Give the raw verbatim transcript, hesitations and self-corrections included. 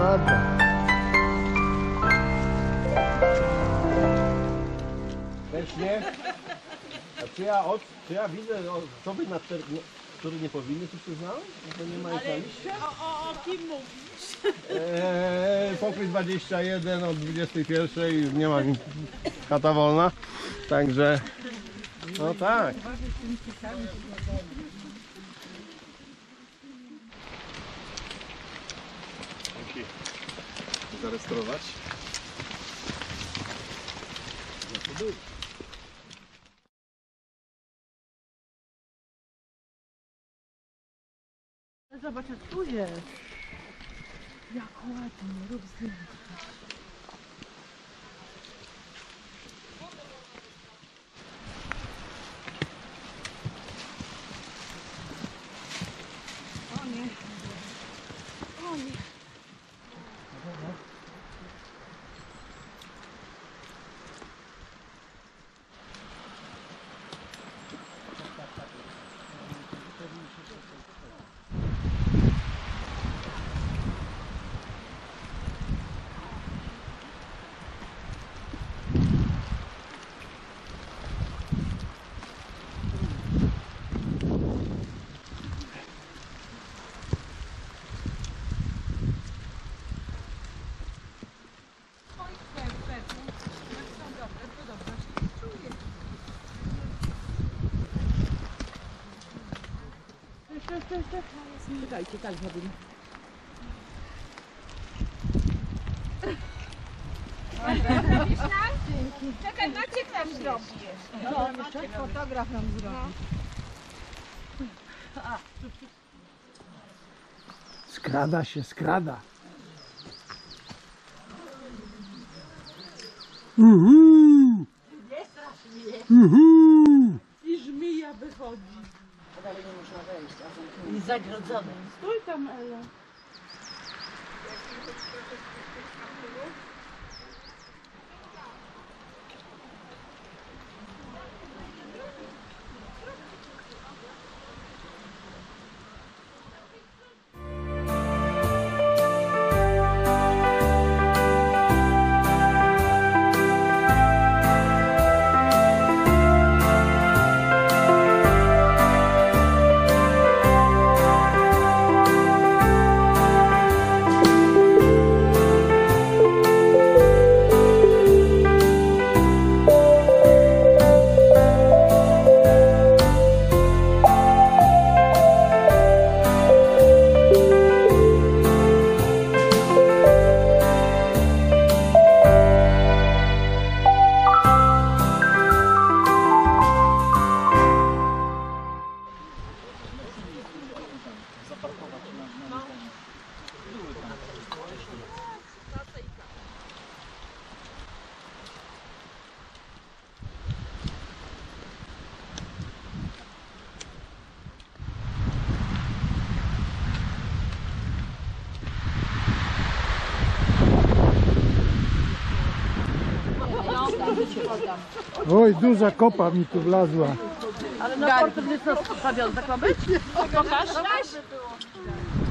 dobra. Też nie? A czy ja, od, czy ja widzę osoby, na czter... które nie powinny się przyznać? To nie ma ich na liście? O, o, o kim mówisz? Eee, pokój dwadzieścia jeden od dwudziestej pierwszej, nie ma chata wolna. Także, no tak. Dzięki. Zarejestrować. Zobacz, jak tu jest. Jak ładnie, rób zdjęcie. O nie. O nie. Czekajcie, tak zrobimy. Czekaj, Maciek nam zrobi jeszcze. No, Maciek, fotograf nam zrobi. Skrada się, skrada. Mhm. Nie strasznie. Mhm. I żmija wychodzi. A dalej nie można wejść, a zamknięty. I zagrodzony. Stój tam, Ela. Oj, duża kopa mi tu wlazła. Ale na portret jest rozstawiony, tak ma być? Pokaż.